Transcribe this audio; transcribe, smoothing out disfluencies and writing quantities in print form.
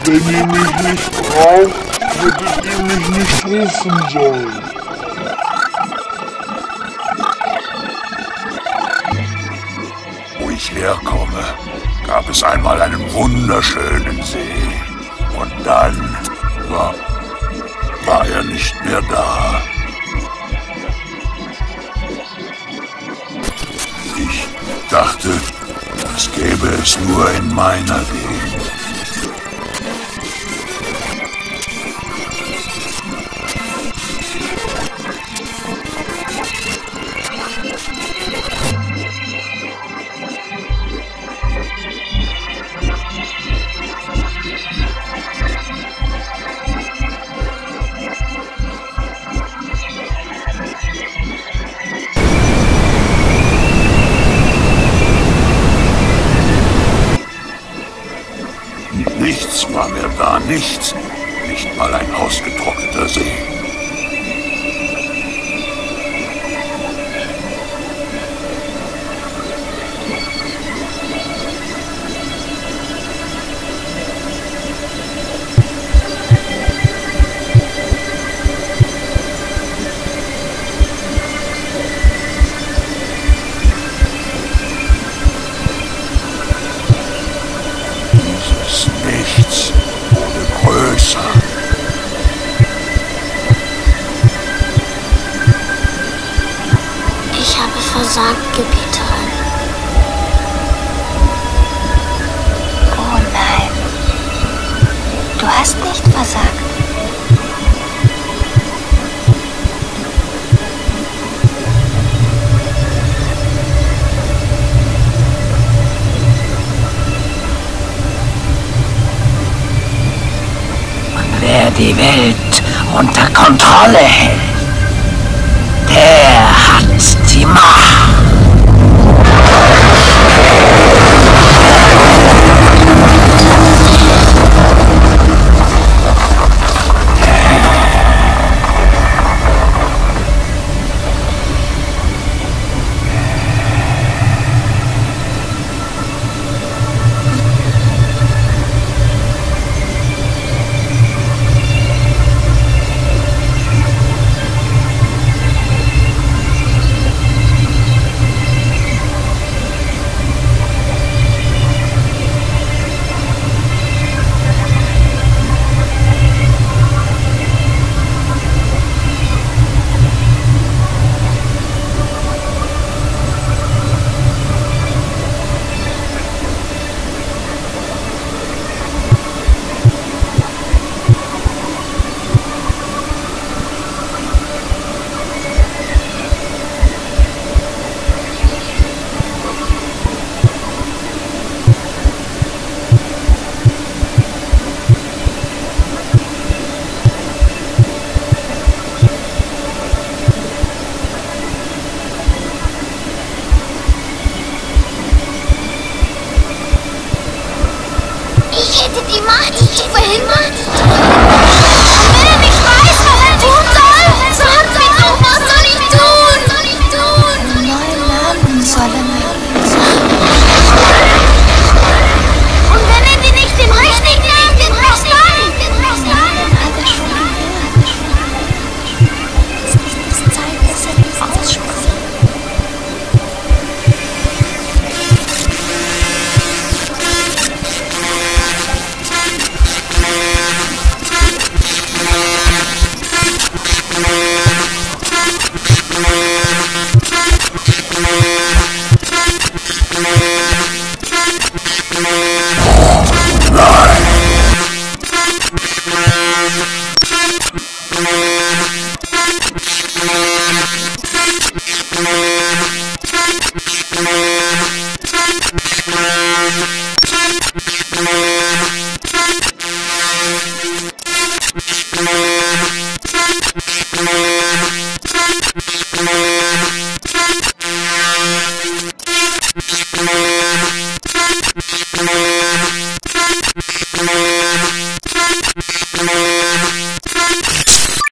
Wenn ihr mich nicht braucht, hättet ihr mich nicht rufen sollen. Wo ich herkomme, gab es einmal einen wunderschönen See. Und dann war er nicht mehr da. Ich dachte, das gäbe es nur in meiner Gegend. Nichts war mehr da, nichts. Nicht mal ein ausgetrockneter See. Nichts wurde größer. Ich habe versagt, Gebieterin. Oh nein. Du hast nicht versagt. Wer die Welt unter Kontrolle hält, der hat die Macht.